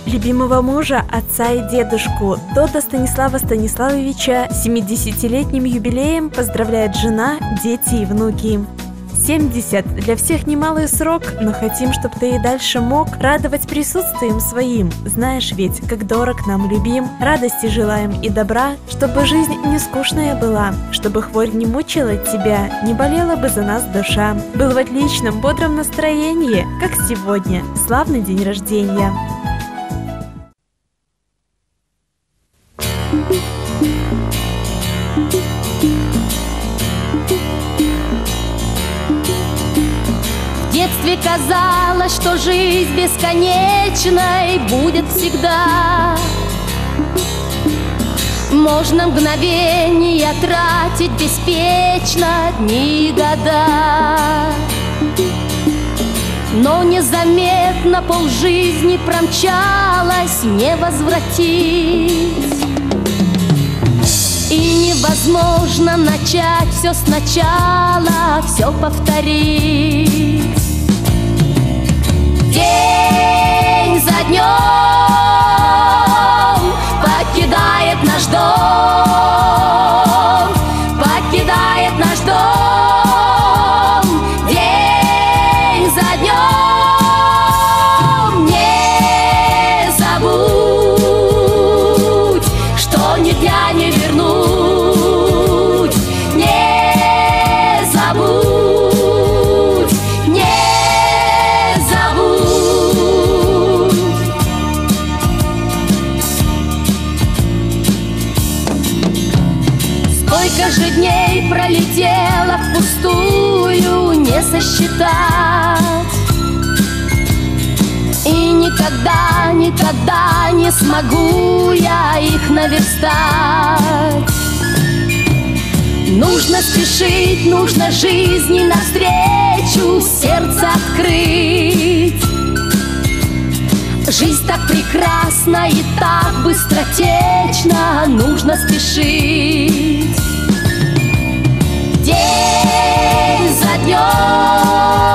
Любимого мужа, отца и дедушку Дода Станислава Станиславовича с 70-летним юбилеем поздравляет жена, дети и внуки. 70 для всех немалый срок, но хотим, чтобы ты и дальше мог радовать присутствием своим. Знаешь ведь, как дорог нам любим, радости желаем и добра, чтобы жизнь не скучная была, чтобы хворь не мучила тебя, не болела бы за нас душа. Был в отличном, бодром настроении, как сегодня, славный день рождения. В детстве казалось, что жизнь бесконечной будет всегда. Можно мгновения тратить беспечно дни и года. Но незаметно полжизни промчалась, не возвратить. И невозможно начать все сначала, все повторить. День за днем покидает наш дом, покидает наш дом. День за днем не забудь, что ни дня не вернуть, не забудь, не забудь. Сколько же дней пролетело впустую, не сосчитать. И никогда, никогда не смогу я их наверстать. Нужно спешить, нужно жизни навстречу сердце открыть. Жизнь так прекрасна и так быстротечна, нужно спешить. День за днем